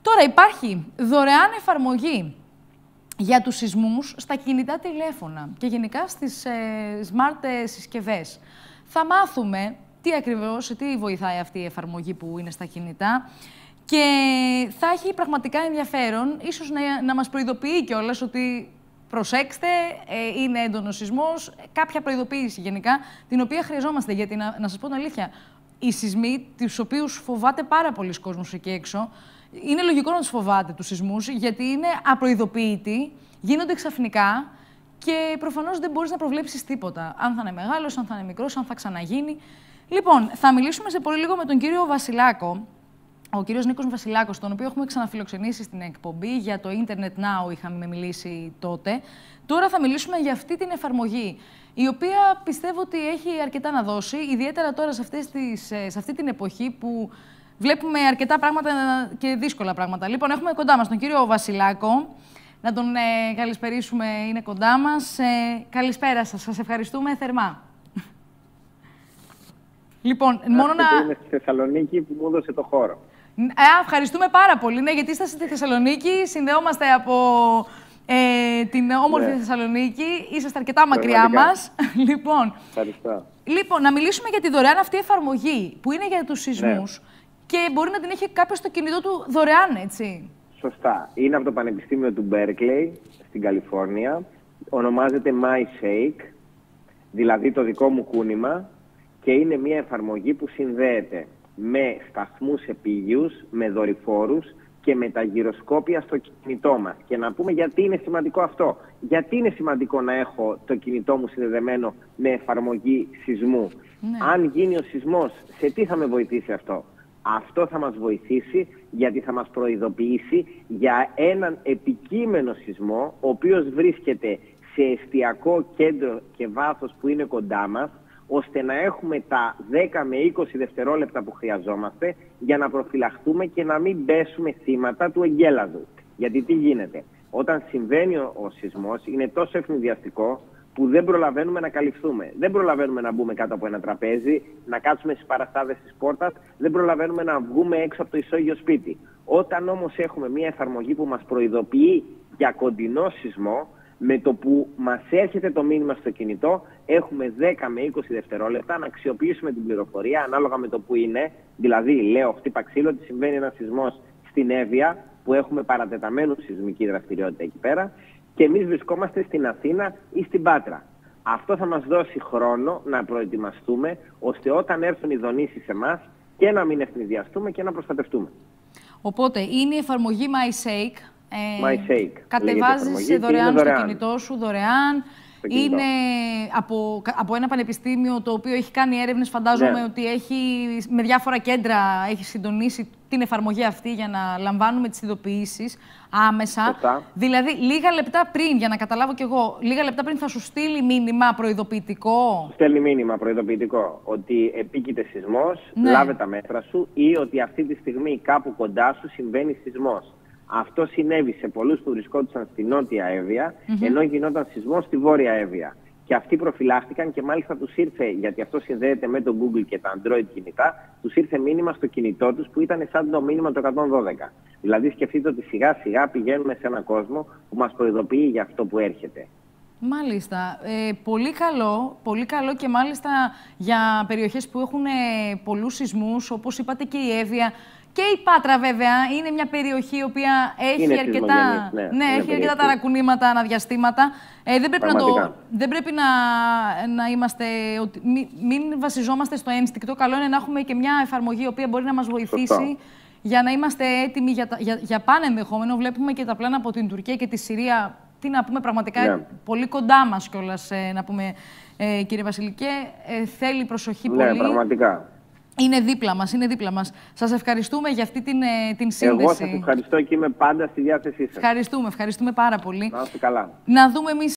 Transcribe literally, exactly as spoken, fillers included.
Τώρα υπάρχει δωρεάν εφαρμογή για τους σεισμούς στα κινητά τηλέφωνα και γενικά στις ε, smart ε, συσκευές. Θα μάθουμε τι ακριβώς, τι βοηθάει αυτή η εφαρμογή που είναι στα κινητά και θα έχει πραγματικά ενδιαφέρον, ίσως να, να μας προειδοποιεί κιόλας ότι προσέξτε, ε, είναι έντονος σεισμός, κάποια προειδοποίηση γενικά, την οποία χρειαζόμαστε, γιατί να, να σας πω την αλήθεια, οι σεισμοί, τους οποίους φοβάται πάρα πολλοί κόσμος εκεί έξω, είναι λογικό να τους φοβάται τους σεισμούς, γιατί είναι απροειδοποιητοί, γίνονται ξαφνικά και προφανώς δεν μπορείς να προβλέψεις τίποτα. Αν θα είναι μεγάλος, αν θα είναι μικρός, αν θα ξαναγίνει. Λοιπόν, θα μιλήσουμε σε πολύ λίγο με τον κύριο Βασιλάκο, ο κύριος Νίκος Βασιλάκος, τον οποίο έχουμε ξαναφιλοξενήσει στην εκπομπή για το Internet Now, είχαμε μιλήσει τότε. Τώρα θα μιλήσουμε για αυτή την εφαρμογή, η οποία πιστεύω ότι έχει αρκετά να δώσει, ιδιαίτερα τώρα σε, αυτές τις, σε αυτή την εποχή που βλέπουμε αρκετά πράγματα και δύσκολα πράγματα. Λοιπόν, έχουμε κοντά μας τον κύριο Βασιλάκο. Να τον ε, καλησπερίσουμε, είναι κοντά μας. Ε, καλησπέρα σας, σας ευχαριστούμε θερμά. Λοιπόν, Ά, μόνο να... Είμαι στη Θεσσαλονίκη που μου έδωσε το χώρο. Ε, ευχαριστούμε πάρα πολύ, ναι, γιατί είστε στη Θεσσαλονίκη, συνδεόμαστε από ε, την όμορφη ναι. Θεσσαλονίκη, είσαστε αρκετά μακριά μας. λοιπόν, Ευχαριστώ. λοιπόν, να μιλήσουμε για τη δωρεάν αυτή εφαρμογή, που είναι για τους σεισμούς ναι. και μπορεί να την έχει κάποιος στο κινητό του δωρεάν, έτσι. Σωστά. Είναι από το Πανεπιστήμιο του Berkeley, στην Καλιφόρνια. Ονομάζεται MyShake, δηλαδή το δικό μου κούνημα, και είναι μια εφαρμογή που συνδέεται με σταθμούς επίγειους, με δορυφόρους και με τα γυροσκόπια στο κινητό μας. Και να πούμε γιατί είναι σημαντικό αυτό. Γιατί είναι σημαντικό να έχω το κινητό μου συνδεδεμένο με εφαρμογή σεισμού. Ναι. Αν γίνει ο σεισμός, σε τι θα με βοηθήσει αυτό? Αυτό θα μας βοηθήσει γιατί θα μας προειδοποιήσει για έναν επικείμενο σεισμό, ο οποίος βρίσκεται σε εστιακό κέντρο και βάθος που είναι κοντά μας, ώστε να έχουμε τα δέκα με είκοσι δευτερόλεπτα που χρειαζόμαστε για να προφυλαχτούμε και να μην πέσουμε θύματα του εγκέλαδου. Γιατί τι γίνεται? Όταν συμβαίνει ο, ο σεισμός, είναι τόσο ευνηδιαστικό που δεν προλαβαίνουμε να καλυφθούμε. Δεν προλαβαίνουμε να μπούμε κάτω από ένα τραπέζι, να κάτσουμε στις παραστάδες της πόρτας, δεν προλαβαίνουμε να βγούμε έξω από το ισόγειο σπίτι. Όταν όμως έχουμε μια εφαρμογή που μας προειδοποιεί για κοντινό σεισμό, με το που μας έρχεται το μήνυμα στο κινητό, έχουμε δέκα με είκοσι δευτερόλεπτα να αξιοποιήσουμε την πληροφορία ανάλογα με το που είναι. Δηλαδή, λέω, χτύπα ξύλο ότι συμβαίνει ένα σεισμός στην Εύβοια, που έχουμε παρατεταμένου σεισμική δραστηριότητα εκεί πέρα, και εμείς βρισκόμαστε στην Αθήνα ή στην Πάτρα. Αυτό θα μας δώσει χρόνο να προετοιμαστούμε, ώστε όταν έρθουν οι δονήσεις σε εμάς και να μην ευνηδιαστούμε και να προστατευτούμε. Οπότε, είναι η εφαρμογή MyShake. Ε, MyShake. Κατεβάζεις δωρεάν στο κινητό σου, δωρεάν. Είναι από, από ένα πανεπιστήμιο το οποίο έχει κάνει έρευνες, φαντάζομαι ναι. ότι έχει με διάφορα κέντρα έχει συντονίσει την εφαρμογή αυτή για να λαμβάνουμε τις ειδοποιήσεις άμεσα. Σωστά. Δηλαδή, λίγα λεπτά πριν, για να καταλάβω κι εγώ, λίγα λεπτά πριν θα σου στείλει μήνυμα προειδοποιητικό. Στέλνει μήνυμα προειδοποιητικό ότι επίκειται σεισμός, ναι. λάβε τα μέτρα σου, ή ότι αυτή τη στιγμή κάπου κοντά σου συμβαίνει σεισμός. Αυτό συνέβη σε πολλούς που βρισκόντουσαν στη Νότια Εύβοια, mm-hmm. ενώ γινόταν σεισμός στη Βόρεια Εύβοια. Και αυτοί προφυλάχτηκαν και μάλιστα τους ήρθε, γιατί αυτό συνδέεται με το Google και τα Android κινητά, τους ήρθε μήνυμα στο κινητό τους που ήταν σαν το μήνυμα το εκατόν δώδεκα. Δηλαδή σκεφτείτε ότι σιγά σιγά πηγαίνουμε σε έναν κόσμο που μας προειδοποιεί για αυτό που έρχεται. Μάλιστα. Ε, πολύ καλό, πολύ καλό και μάλιστα για περιοχές που έχουν ε, πολλούς σεισμούς, όπως είπατε και η Εύβοια. Και η Πάτρα, βέβαια, είναι μια περιοχή η οποία έχει είναι αρκετά, ναι, ναι, έχει αρκετά ταρακουνήματα, αναδιαστήματα. Ε, δεν πρέπει, να, το, δεν πρέπει να, να είμαστε, ότι, μην, μην βασιζόμαστε στο ένστικτο. Καλό είναι να έχουμε και μια εφαρμογή η οποία μπορεί να μας βοηθήσει Σωστό. για να είμαστε έτοιμοι για, για, για πάνε ενδεχόμενο. Βλέπουμε και τα πλάνα από την Τουρκία και τη Συρία. Τι να πούμε, πραγματικά ναι. πολύ κοντά μας κιόλας, ε, να πούμε, ε, κύριε Βασιλικέ. Ε, θέλει προσοχή ναι, πολύ. Πραγματικά. Είναι δίπλα μας, είναι δίπλα μας. Σας ευχαριστούμε για αυτή την, την σύνδεση. Εγώ σας ευχαριστώ και είμαι πάντα στη διάθεσή σας. Ευχαριστούμε, ευχαριστούμε πάρα πολύ. Να είστε καλά. Να δούμε εμείς